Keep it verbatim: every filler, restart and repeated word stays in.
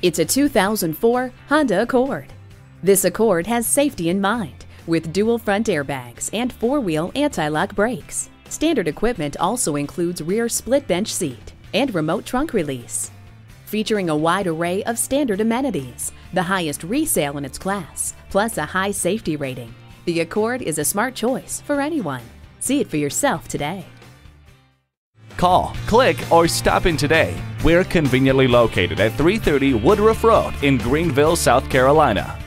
It's a two thousand four Honda Accord. This Accord has safety in mind with dual front airbags and four-wheel anti-lock brakes. Standard equipment also includes rear split bench seat and remote trunk release. Featuring a wide array of standard amenities, the highest resale in its class, plus a high safety rating, the Accord is a smart choice for anyone. See it for yourself today. Call, click, or stop in today. We're conveniently located at three thirty Woodruff Road in Greenville, South Carolina.